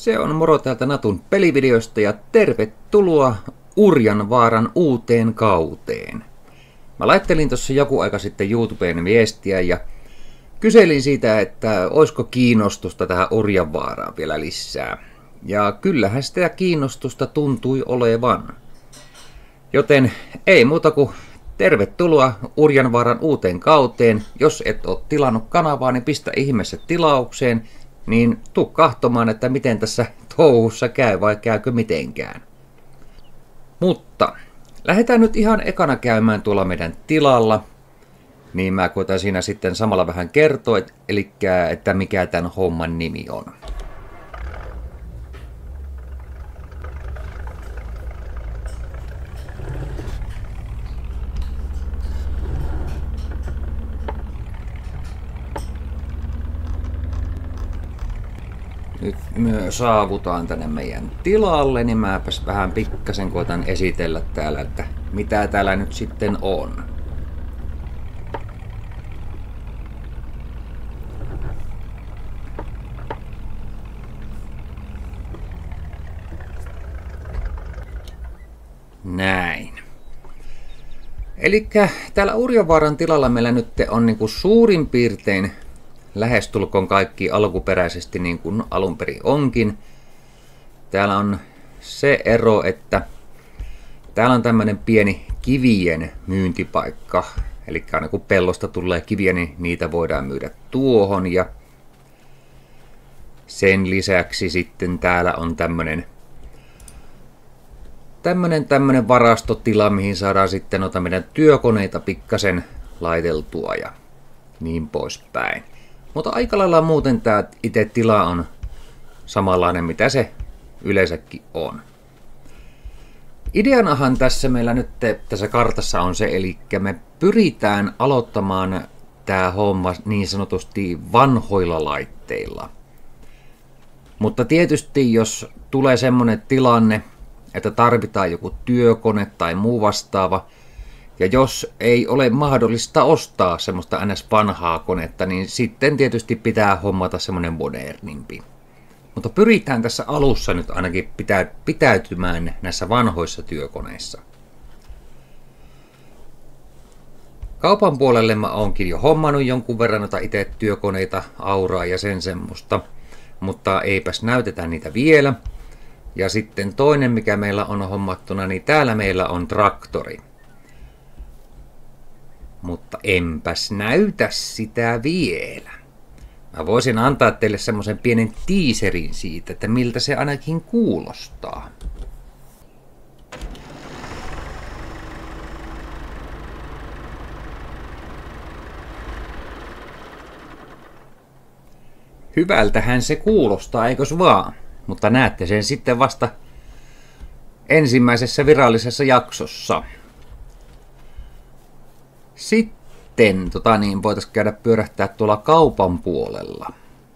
Se on moro täältä Natun pelivideosta ja tervetuloa Urjanvaaran uuteen kauteen. Mä laittelin tuossa joku aika sitten YouTubeen viestiä ja kyselin siitä, että olisiko kiinnostusta tähän Urjanvaaraan vielä lisää. Ja kyllähän sitä kiinnostusta tuntui olevan. Joten ei muuta kuin tervetuloa Urjanvaaran uuteen kauteen. Jos et ole tilannut kanavaa, niin pistä ihmeessä tilaukseen. Niin tuu kahtomaan, että miten tässä touhussa käy vai käykö mitenkään. Mutta lähdetään nyt ihan ekana käymään tuolla meidän tilalla. Niin mä koitan siinä sitten samalla vähän kertoa, että mikä tämän homman nimi on. Nyt me saavutaan tänne meidän tilalle, niin mäpäs vähän pikkasen koitan esitellä täällä, että mitä täällä nyt sitten on. Näin. Elikkä täällä Urjanvaaran tilalla meillä nyt on niinku suurin piirtein lähestulkoon kaikki alkuperäisesti niin kuin alun perin onkin. Täällä on se ero, että täällä on tämmönen pieni kivien myyntipaikka. Eli aina kun pellosta tulee kiviä, niin niitä voidaan myydä tuohon. Ja sen lisäksi sitten täällä on tämmönen varastotila, mihin saadaan sitten noita meidän työkoneita pikkasen laiteltua ja niin poispäin. Mutta aika lailla muuten tämä itse tila on samanlainen, mitä se yleensäkin on. Ideanahan tässä meillä nyt tässä kartassa on se, eli me pyritään aloittamaan tämä homma niin sanotusti vanhoilla laitteilla. Mutta tietysti jos tulee semmoinen tilanne, että tarvitaan joku työkone tai muu vastaava, ja jos ei ole mahdollista ostaa semmoista ns. Vanhaa konetta, niin sitten tietysti pitää hommata semmoinen modernimpi. Mutta pyritään tässä alussa nyt ainakin pitäytymään näissä vanhoissa työkoneissa. Kaupan puolelle mä oonkin jo hommannut jonkun verran noita itse työkoneita, auraa ja sen semmoista. Mutta eipäs näytetä niitä vielä. Ja sitten toinen mikä meillä on hommattuna, niin täällä meillä on traktori. Mutta enpäs näytä sitä vielä. Mä voisin antaa teille semmoisen pienen teaserin siitä, että miltä se ainakin kuulostaa. Hyvältähän se kuulostaa, eikös vaan? Mutta näette sen sitten vasta ensimmäisessä virallisessa jaksossa. Sitten voitaisiin käydä pyörähtää tuolla kaupan puolella.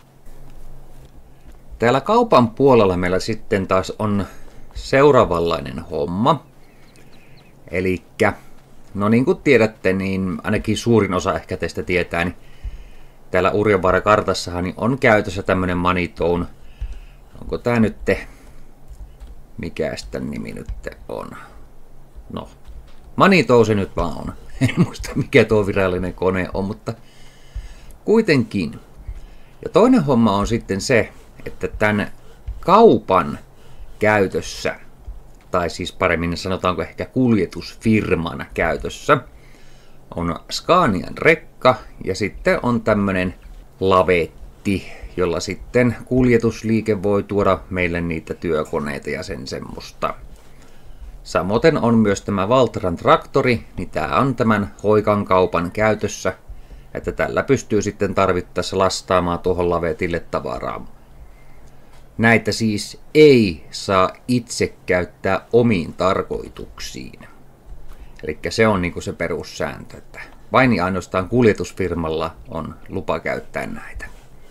Täällä kaupan puolella meillä sitten taas on seuraavanlainen homma. Elikkä, no niin kuin tiedätte, niin ainakin suurin osa ehkä teistä tietää, niin täällä Urjanvaaran kartassahan niin on käytössä tämmönen Moneytown. Onko tää nyt mikäs tän nimi nyt on? No, Moneytown se nyt vaan on. En muista mikä tuo virallinen kone on, mutta kuitenkin. Ja toinen homma on sitten se, että tämän kaupan käytössä, tai siis paremmin sanotaanko ehkä kuljetusfirman käytössä, on Scanian rekka ja sitten on tämmönen lavetti, jolla sitten kuljetusliike voi tuoda meille niitä työkoneita ja sen semmoista. Samoin on myös tämä Valtran traktori, niin tää on tämän Hoikan kaupan käytössä, että tällä pystyy sitten tarvittaessa lastaamaan tuohon lavetille tavaraa. Näitä siis ei saa itse käyttää omiin tarkoituksiin. Eli se on niinku se perussääntö, että vain ja ainoastaan kuljetusfirmalla on lupa käyttää näitä.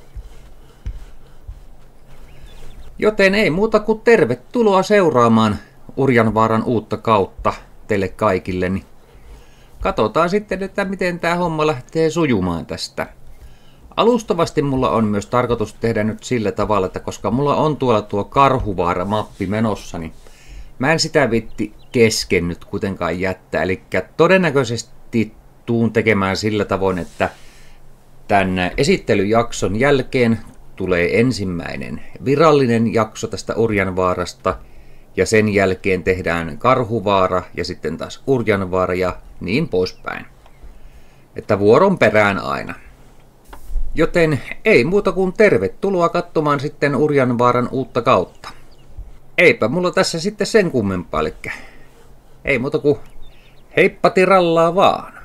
Joten ei muuta kuin tervetuloa seuraamaan Urjanvaaran uutta kautta teille kaikille, niin katsotaan sitten, että miten tämä homma lähtee sujumaan tästä. alustavasti mulla on myös tarkoitus tehdä nyt sillä tavalla, että koska mulla on tuolla tuo Karhuvaara-mappi menossa, niin mä en sitä viitti kesken nyt kuitenkaan jättää. Eli todennäköisesti tuun tekemään sillä tavoin, että tämän esittelyjakson jälkeen tulee ensimmäinen virallinen jakso tästä Urjanvaarasta, ja sen jälkeen tehdään Karhuvaara ja sitten taas Urjanvaara ja niin poispäin. Että vuoron perään aina. Joten ei muuta kuin tervetuloa katsomaan sitten Urjanvaaran uutta kautta. Eipä mulla tässä sitten sen kummempaa, eli ei muuta kuin heippa tirallaa vaan.